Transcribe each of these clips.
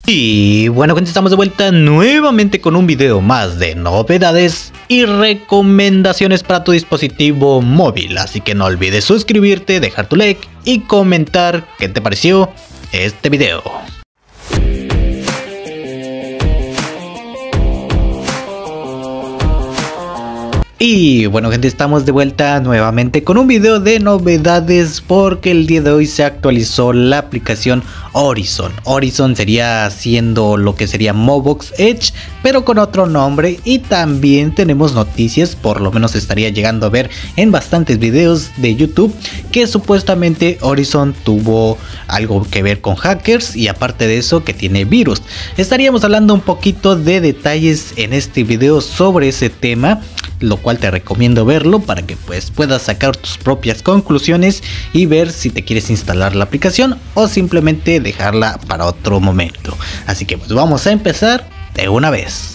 Y bueno gente, estamos de vuelta nuevamente con un video más de novedades y recomendaciones para tu dispositivo móvil. Así que no olvides suscribirte, dejar tu like y comentar qué te pareció este video. Y bueno gente, estamos de vuelta nuevamente con un video de novedades porque el día de hoy se actualizó la aplicación Horizon. Horizon sería siendo lo que sería Mobox Edge, pero con otro nombre. Y también tenemos noticias, por lo menos estaría llegando a ver en bastantes videos de YouTube, que supuestamente Horizon tuvo algo que ver con hackers y aparte de eso que tiene virus. Estaríamos hablando un poquito de detalles en este video sobre ese tema, lo cual te recomiendo verlo para que pues puedas sacar tus propias conclusiones y ver si te quieres instalar la aplicación o simplemente dejarla para otro momento. Así que pues vamos a empezar de una vez.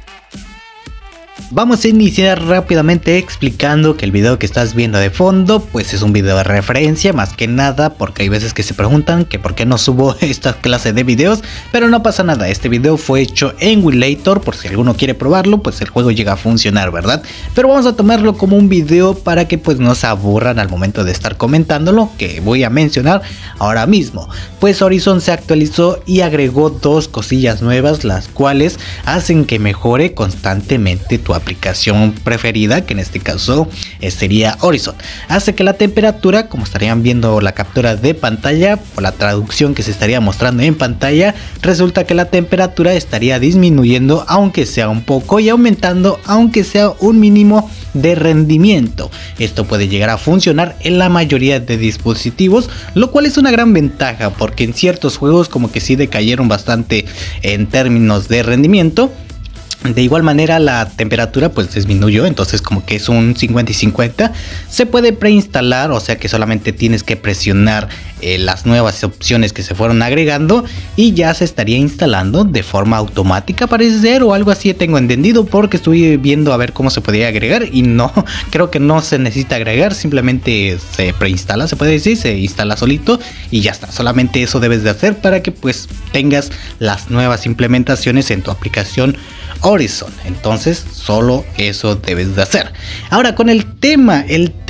Vamos a iniciar rápidamente explicando que el video que estás viendo de fondo pues es un video de referencia más que nada, porque hay veces que se preguntan que por qué no subo esta clase de videos, pero no pasa nada. Este video fue hecho en Winlator, por si alguno quiere probarlo, pues el juego llega a funcionar, ¿verdad? Pero vamos a tomarlo como un video para que pues no se aburran al momento de estar comentándolo, que voy a mencionar ahora mismo. Pues Horizon se actualizó y agregó dos cosillas nuevas, las cuales hacen que mejore constantemente tu aplicación preferida, que en este caso sería Horizon. Hace que la temperatura, como estarían viendo la captura de pantalla o la traducción que se estaría mostrando en pantalla, resulta que la temperatura estaría disminuyendo aunque sea un poco y aumentando aunque sea un mínimo de rendimiento. Esto puede llegar a funcionar en la mayoría de dispositivos, lo cual es una gran ventaja porque en ciertos juegos como que sí decayeron bastante en términos de rendimiento. De igual manera la temperatura pues disminuyó, entonces como que es un 50 y 50. Se puede preinstalar, o sea que solamente tienes que presionar las nuevas opciones que se fueron agregando y ya se estaría instalando de forma automática, parece ser, o algo así tengo entendido, porque estoy viendo a ver cómo se podría agregar y no, creo que no se necesita agregar, simplemente se preinstala, se puede decir, se instala solito y ya está. Solamente eso debes de hacer para que pues tengas las nuevas implementaciones en tu aplicación Horizon. Entonces solo eso debes de hacer. Ahora con el tema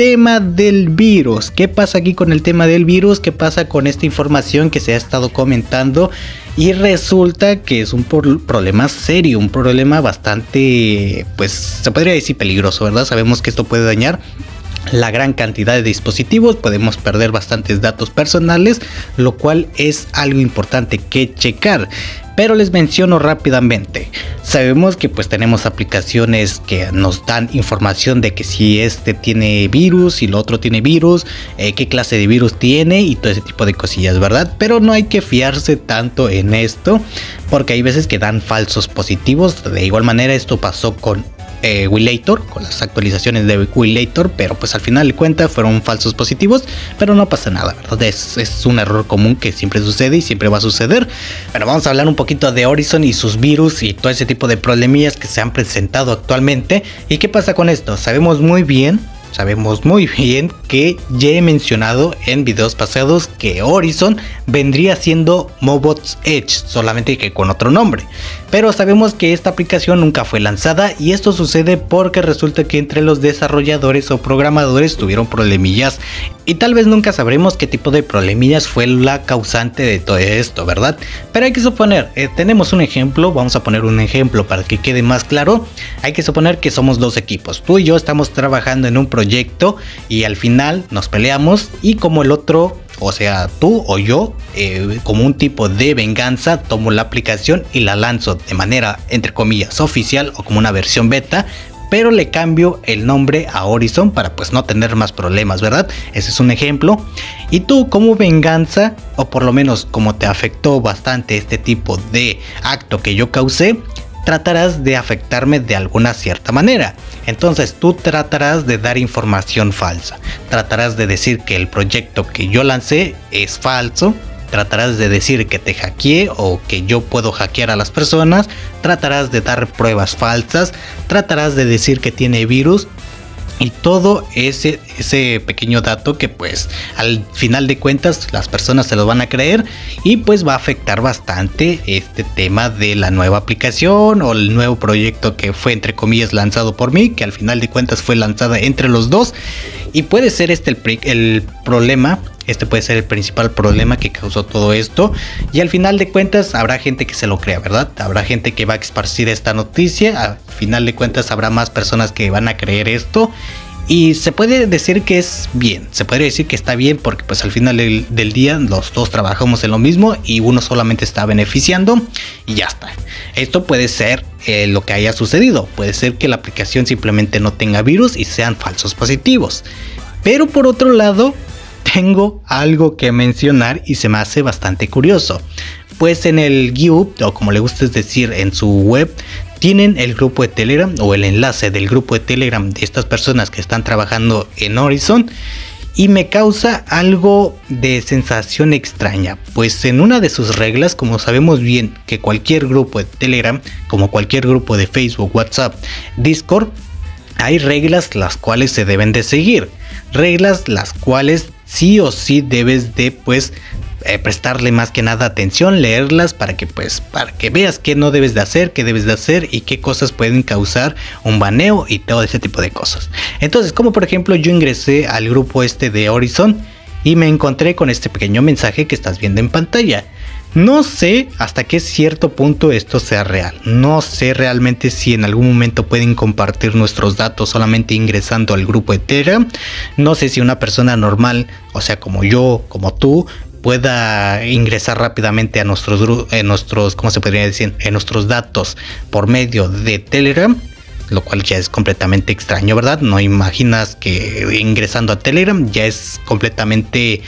del virus. ¿Qué pasa aquí con el tema del virus? ¿Qué pasa con esta información que se ha estado comentando? Y resulta que es un problema serio, un problema bastante, pues se podría decir peligroso, ¿verdad? Sabemos que esto puede dañar la gran cantidad de dispositivos, podemos perder bastantes datos personales, lo cual es algo importante que checar. Pero les menciono rápidamente, sabemos que pues tenemos aplicaciones que nos dan información de que si este tiene virus y lo otro tiene virus, qué clase de virus tiene y todo ese tipo de cosillas, ¿verdad? Pero no hay que fiarse tanto en esto porque hay veces que dan falsos positivos. De igual manera esto pasó con Winlator, con las actualizaciones de Winlator, pero pues al final de cuentas fueron falsos positivos, pero no pasa nada, ¿verdad? Es un error común que siempre sucede y siempre va a suceder. Pero vamos a hablar un poquito de Horizon y sus virus y todo ese tipo de problemillas que se han presentado actualmente. ¿Y qué pasa con esto? Sabemos muy bien que ya he mencionado en videos pasados que Horizon vendría siendo Mobox Edge, solamente que con otro nombre. Pero sabemos que esta aplicación nunca fue lanzada y esto sucede porque resulta que entre los desarrolladores o programadores tuvieron problemillas y tal vez nunca sabremos qué tipo de problemillas fue la causante de todo esto, ¿verdad? Pero hay que suponer, tenemos un ejemplo, vamos a poner un ejemplo para que quede más claro. Hay que suponer que somos dos equipos, tú y yo estamos trabajando en un proyecto y al final nos peleamos y como el otro, o sea tú o yo, como un tipo de venganza tomo la aplicación y la lanzo de manera entre comillas oficial o como una versión beta, pero le cambio el nombre a Horizon para pues no tener más problemas, ¿verdad? Ese es un ejemplo. Y tú como venganza, o por lo menos como te afectó bastante este tipo de acto que yo causé, tratarás de afectarme de alguna cierta manera. Entonces tú tratarás de dar información falsa, tratarás de decir que el proyecto que yo lancé es falso, tratarás de decir que te hackeé o que yo puedo hackear a las personas, tratarás de dar pruebas falsas, tratarás de decir que tiene virus Y todo ese pequeño dato que pues al final de cuentas las personas se lo van a creer y pues va a afectar bastante este tema de la nueva aplicación o el nuevo proyecto que fue entre comillas lanzado por mí, que al final de cuentas fue lanzada entre los dos. Y puede ser el problema. Este puede ser el principal problema que causó todo esto. Y al final de cuentas habrá gente que se lo crea, ¿verdad? Habrá gente que va a esparcir esta noticia. Al final de cuentas habrá más personas que van a creer esto. Y se puede decir que es bien. Se podría decir que está bien porque pues al final del día los dos trabajamos en lo mismo y uno solamente está beneficiando y ya está. Esto puede ser lo que haya sucedido. Puede ser que la aplicación simplemente no tenga virus y sean falsos positivos. Pero por otro lado, tengo algo que mencionar y se me hace bastante curioso. Pues en el GitHub, o como le gusta decir en su web, tienen el grupo de Telegram o el enlace del grupo de Telegram de estas personas que están trabajando en Horizon. Y me causa algo de sensación extraña, pues en una de sus reglas, como sabemos bien que cualquier grupo de Telegram, como cualquier grupo de Facebook, WhatsApp, Discord, hay reglas las cuales se deben de seguir. Reglas las cuales sí o sí debes de pues prestarle más que nada atención, leerlas para que veas qué no debes de hacer, qué debes de hacer y qué cosas pueden causar un baneo y todo ese tipo de cosas. Entonces, como por ejemplo yo ingresé al grupo de Horizon y me encontré con este pequeño mensaje que estás viendo en pantalla. No sé hasta qué cierto punto esto sea real. No sé realmente si en algún momento pueden compartir nuestros datos solamente ingresando al grupo de Telegram. No sé si una persona normal, o sea como yo, como tú, pueda ingresar rápidamente a nuestros, ¿cómo se podría decir? En nuestros datos por medio de Telegram, lo cual ya es completamente extraño, ¿verdad? No imaginas que ingresando a Telegram ya es completamente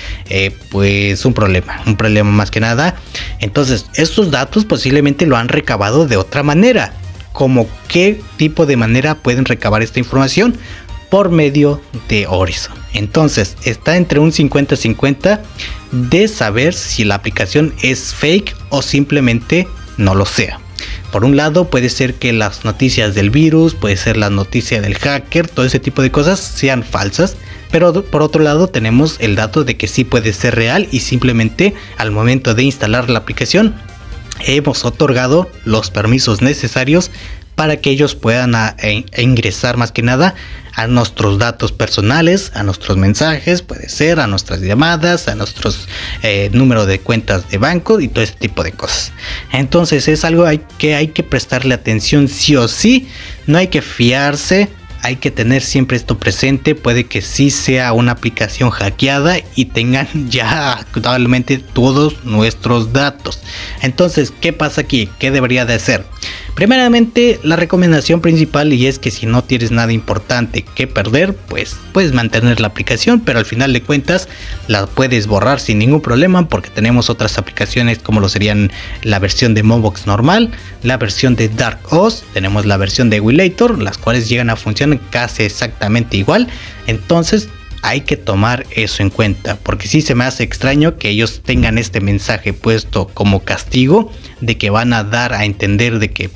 pues un problema más que nada. Entonces estos datos posiblemente lo han recabado de otra manera. ¿Cómo qué tipo de manera pueden recabar esta información? Por medio de Horizon. Entonces está entre un 50-50 de saber si la aplicación es fake o simplemente no lo sea. Por un lado puede ser que las noticias del virus, puede ser la noticia del hacker, todo ese tipo de cosas sean falsas. Pero por otro lado tenemos el dato de que sí puede ser real y simplemente al momento de instalar la aplicación hemos otorgado los permisos necesarios para que ellos puedan ingresar más que nada a nuestros datos personales, a nuestros mensajes, puede ser a nuestras llamadas, a nuestros números de cuentas de banco y todo ese tipo de cosas. Entonces es algo que hay que prestarle atención sí o sí, no hay que fiarse. Hay que tener siempre esto presente. Puede que sí sea una aplicación hackeada y tengan ya actualmente todos nuestros datos. Entonces, ¿qué pasa aquí? ¿Qué debería de hacer? Primeramente, la recomendación principal, y es que si no tienes nada importante que perder, pues puedes mantener la aplicación, pero al final de cuentas la puedes borrar sin ningún problema, porque tenemos otras aplicaciones como lo serían la versión de Mobox normal, la versión de DarkOS, tenemos la versión de Willator, las cuales llegan a funcionar casi exactamente igual. Entonces hay que tomar eso en cuenta, porque sí se me hace extraño que ellos tengan este mensaje puesto como castigo de que van a dar a entender de que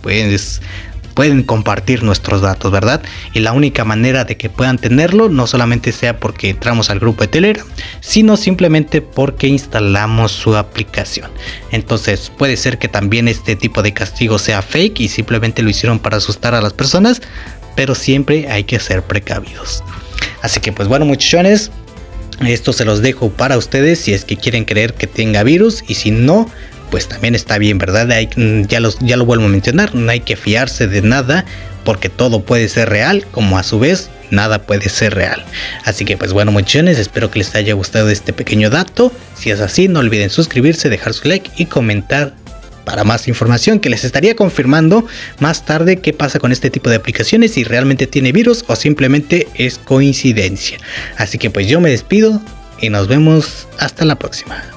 pueden compartir nuestros datos, ¿verdad? Y la única manera de que puedan tenerlo no solamente sea porque entramos al grupo de Telegram, sino simplemente porque instalamos su aplicación. Entonces puede ser que también este tipo de castigo sea fake y simplemente lo hicieron para asustar a las personas, pero siempre hay que ser precavidos. Así que pues bueno, muchachones, esto se los dejo para ustedes si es que quieren creer que tenga virus, y si no, pues también está bien, ¿verdad? Ya lo vuelvo a mencionar, no hay que fiarse de nada, porque todo puede ser real, como a su vez nada puede ser real. Así que pues bueno, muchachones, espero que les haya gustado este pequeño dato. Si es así, no olviden suscribirse, dejar su like y comentar para más información, que les estaría confirmando más tarde qué pasa con este tipo de aplicaciones, si realmente tiene virus o simplemente es coincidencia. Así que pues yo me despido y nos vemos hasta la próxima.